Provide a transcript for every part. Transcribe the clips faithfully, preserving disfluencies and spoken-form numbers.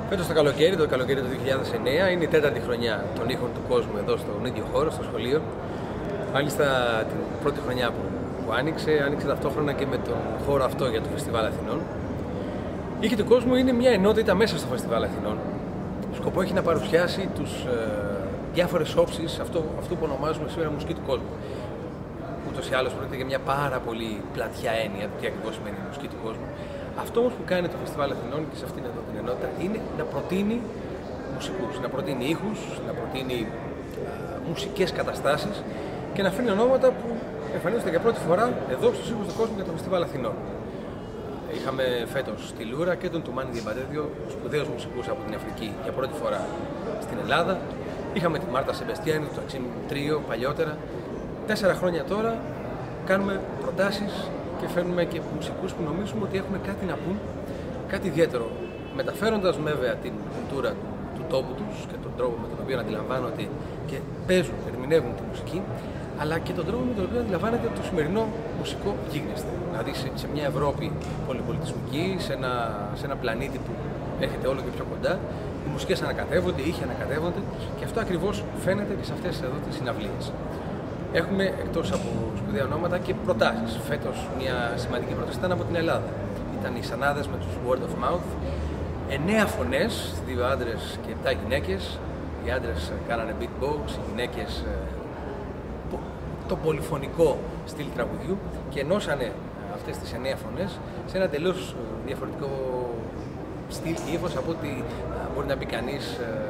Φέτος το καλοκαίρι, το καλοκαίρι του δύο χιλιάδες εννέα, είναι η τέταρτη χρονιά των ήχων του κόσμου εδώ στον ίδιο χώρο, στο σχολείο. Μάλιστα την πρώτη χρονιά που, που άνοιξε, άνοιξε ταυτόχρονα και με τον χώρο αυτό για το Φεστιβάλ Αθηνών. Η Ήχοι του Κόσμου είναι μια ενότητα μέσα στο Φεστιβάλ Αθηνών. Σκοπό έχει να παρουσιάσει τους ε, διάφορες όψεις αυτού, αυτού που ονομάζουμε σήμερα μουσική του κόσμου. Ούτως ή άλλως πρόκειται για μια πάρα πολύ πλατιά έννοια του τι ακριβώς σημαίνει η μουσική του κόσμου. Αυτό όμως που κάνει το Φεστιβάλ Αθηνών και σε αυτήν εδώ την ενότητα είναι να προτείνει μουσικούς, να προτείνει ήχους, να προτείνει α, μουσικές καταστάσεις και να αφήνει ονόματα που εμφανίζονται για πρώτη φορά εδώ στους ήχους του κόσμου για το Φεστιβάλ Αθηνών. Είχαμε φέτος τη Λούρα και τον Τουμάνι Διαμπατέ, δύο σπουδαίους μουσικούς από την Αφρική για πρώτη φορά στην Ελλάδα. Είχαμε τη Μάρτα Σεμπεστιάνη, το Αξίμ Τρίο παλιότερα. Τέσσερα χρόνια τώρα κάνουμε προτάσεις και φέρνουμε και μουσικούς που νομίζουμε ότι έχουν κάτι να πούν, κάτι ιδιαίτερο, μεταφέροντας βέβαια την κουλτούρα του, του τόπου τους και τον τρόπο με τον οποίο αντιλαμβάνονται και παίζουν, ερμηνεύουν τη μουσική, αλλά και τον τρόπο με τον οποίο αντιλαμβάνεται το σημερινό μουσικό γίγνεσθε. Δηλαδή σε, σε μια Ευρώπη πολυπολιτισμική, σε ένα, σε ένα πλανήτη που έρχεται όλο και πιο κοντά, οι μουσικές ανακατεύονται, οι ήχοι ανακατεύονται και αυτό ακριβώς φαίνεται και σε αυτές εδώ τις συναυλίες. Έχουμε εκτός από σπουδαία ονόματα και προτάσεις. Φέτος μια σημαντική πρόταση ήταν από την Ελλάδα. Ήταν οι Σανάδες με τους Word of Mouth. Εννέα φωνές, δύο άντρες και επτά γυναίκες. Οι άντρες κάνανε beatbox, οι γυναίκες το πολυφωνικό στυλ τραγουδιού και ενώσανε αυτές τις εννέα φωνές σε ένα τελείως διαφορετικό στυλ και ύφος από ότι μπορεί να μπει κανείς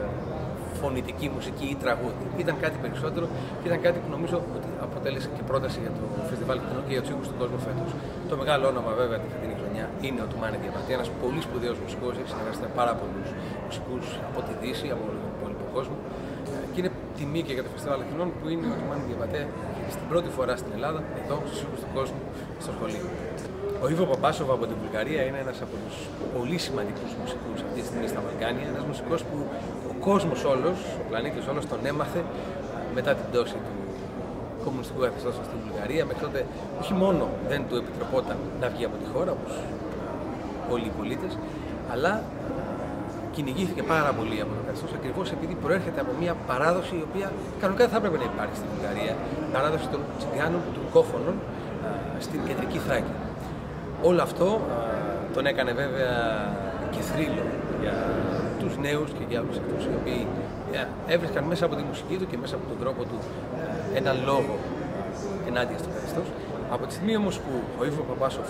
φωνητική μουσική ή τραγούδι. Ήταν κάτι περισσότερο και ήταν κάτι που νομίζω ότι αποτέλεσε και πρόταση για το Φεστιβάλ Αθηνών και για τους ήχους του κόσμου φέτος. Το μεγάλο όνομα βέβαια τη φετινή χρονιά είναι ο Τουμάνι Διαμπατέ, ένας πολύ σπουδαίος μουσικός, έχει συνεργαστεί με πάρα πολλούς μουσικούς από τη Δύση, από τον υπόλοιπο κόσμο. Και είναι τιμή και για το Φεστιβάλ Αθηνών που είναι ο Τουμάνι Διαμπατέ στην πρώτη φορά στην Ελλάδα, εδώ στους ήχους του κόσμου, στο σχολείο. Ο Ήβο Παπάσοβα από την Βουλγαρία είναι ένας από τους πολύ σημαντικούς μουσικούς αυτή τη στιγμή στα Βαλκάνια. Ένας μουσικός που ο κόσμος όλος, ο πλανήτης όλος τον έμαθε μετά την πτώση του κομμουνιστικού καθεστώτος στην Βουλγαρία. Μέχρι τότε όχι μόνο δεν του επιτρεπόταν να βγει από τη χώρα, όπως όλοι οι πολίτες, αλλά κυνηγήθηκε πάρα πολύ από το καθεστώς ακριβώς επειδή προέρχεται από μια παράδοση η οποία κανονικά δεν θα έπρεπε να υπάρχει στην Βουλγαρία, παράδοση των Τσιγκάνων, των τουρκόφωνων στην κεντρική Θράκη. Όλο αυτό α, τον έκανε βέβαια και θρύλο για τους νέους και για όλους αυτούς οι οποίοι α, έβρισκαν μέσα από τη μουσική του και μέσα από τον τρόπο του α, έναν λόγο ενάντια στο καθεστώς. Από τη στιγμή όμως που ο Ήβο Παπάσοφ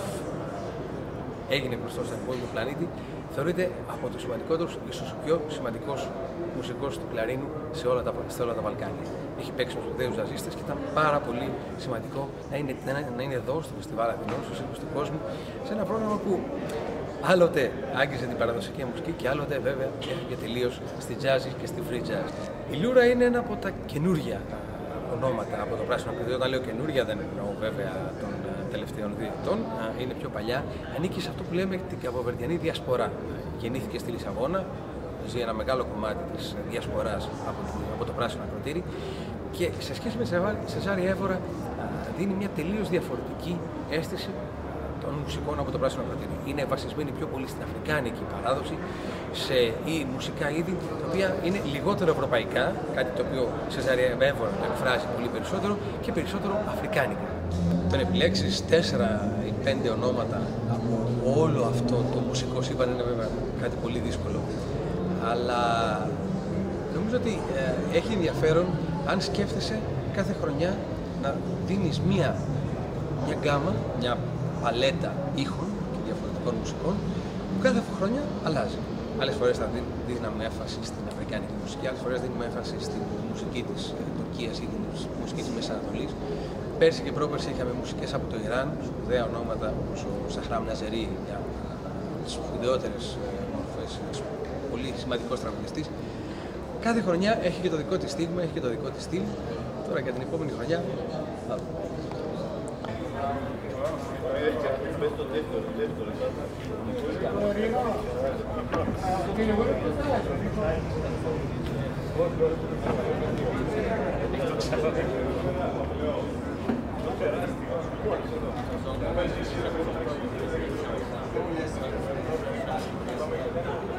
έγινε γνωστός στον υπόλοιπο πλανήτη, θεωρείται από τους σημαντικότερους, ίσως ο πιο σημαντικός μουσικός του κλαρίνου σε όλα τα, σε όλα τα Βαλκάνια. Έχει παίξει με σπουδαίους τζαζίστες και ήταν πάρα πολύ σημαντικό να είναι, να, να είναι εδώ στο Φεστιβάλ Αθηνών, στους ήχους του κόσμου, σε ένα πρόγραμμα που άλλοτε άγγιζε την παραδοσιακή μουσική και άλλοτε βέβαια έφυγε τελείως στη jazz και στη free jazz. Η Λούρα είναι ένα από τα καινούργια ονόματα από το πράσινο κλειδί. Όταν λέω καινούργια δεν εννοώ βέβαια των τελευταίων δύο ετών, είναι πιο παλιά. Ανήκει σε αυτό που λέμε την καποβερδιανή διασπορά. Γεννήθηκε στη Λισαβόνα, ζει ένα μεγάλο κομμάτι της διασποράς από, από το πράσινο ακροτήρι και σε σχέση με τη Σεζάρη Εύωρα δίνει μια τελείως διαφορετική αίσθηση των μουσικών από το πράσινο ακροτήρι. Είναι βασισμένη πιο πολύ στην αφρικάνικη παράδοση, σε ή μουσικά είδη τα οποία είναι λιγότερο ευρωπαϊκά, κάτι το οποίο η Σεζάρη Εύωρα το εκφράζει πολύ περισσότερο και περισσότερο αφρικάνικο. Όταν επιλέξεις τέσσερα ή πέντε ονόματα από όλο αυτό το μουσικό σύμπαν είναι βέβαια κάτι πολύ δύσκολο. Αλλά νομίζω ότι ε, έχει ενδιαφέρον αν σκέφτεσαι κάθε χρονιά να δίνεις μία, μια γκάμα, μια παλέτα ήχων και διαφορετικών μουσικών που κάθε χρονιά αλλάζει. Άλλες φορές θα δίνουμε έμφαση στην αφρικάνικη μουσική, άλλες φορές δίνουμε έμφαση στην μουσική της Τουρκίας ή την μουσική της Μέσης Ανατολής. Πέρσι και πρόπερσι είχαμε μουσικές από το Ιράν, σπουδαία ονόματα όπως ο Σαχράμ Ναζερί, για τις σπουδαιότερες μορφές, ένας πολύ σημαντικός τραγουδιστής. Κάθε χρονιά έχει και το δικό της στίγμα, έχει και το δικό της στυλ. Τώρα για την επόμενη χρονιά θα δούμε. Thank you.